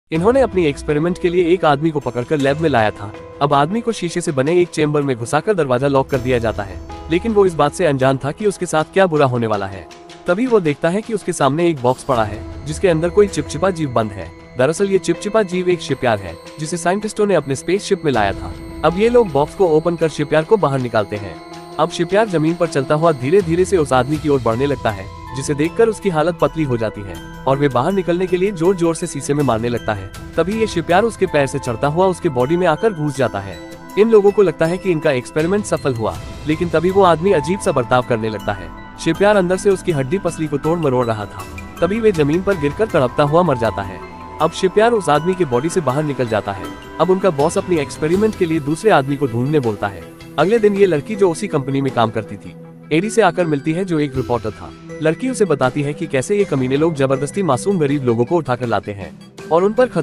इन्होंने अपनी एक्सपेरिमेंट के लिए एक आदमी को पकड़कर लैब में लाया था। अब आदमी को शीशे से बने एक चेम्बर में घुसाकर दरवाजा लॉक कर दिया जाता है, लेकिन वो इस बात से अनजान था कि उसके साथ क्या बुरा होने वाला है। तभी वो देखता है कि उसके सामने एक बॉक्स पड़ा है जिसके अंदर कोई चिपचिपा जीव बंद है। दरअसल ये चिपचिपा जीव एक शिपयार्ड है जिसे साइंटिस्टों ने अपने स्पेसशिप में लाया था। अब ये लोग बॉक्स को ओपन कर शिपयार्ड को बाहर निकालते हैं। अब शिपयार्ड जमीन पर चलता हुआ धीरे धीरे से उस आदमी की ओर बढ़ने लगता है, जिसे देखकर उसकी हालत पतली हो जाती है और वे बाहर निकलने के लिए जोर जोर से शीशे में मारने लगता है। तभी ये शिपयार्ड उसके पैर से चढ़ता हुआ उसके बॉडी में आकर घुस जाता है। इन लोगों को लगता है कि इनका एक्सपेरिमेंट सफल हुआ, लेकिन तभी वो आदमी अजीब सा बर्ताव करने लगता है। शिपयार्ड अंदर से उसकी हड्डी पसली को तोड़ मरोड़ रहा था। तभी वे जमीन पर गिरकर तड़पता हुआ मर जाता है। अब शिपयार्ड उस आदमी के बॉडी से बाहर निकल जाता है। अब उनका बॉस अपनी एक्सपेरिमेंट के लिए दूसरे आदमी को ढूंढने बोलता है। अगले दिन ये लड़की जो उसी कंपनी में काम करती थी, एडी से आकर मिलती है जो एक रिपोर्टर था। लड़की उसे बताती है कि कैसे ये कमीने लोग जबरदस्ती मासूम गरीब लोगों को उठाकर लाते हैं और उन पर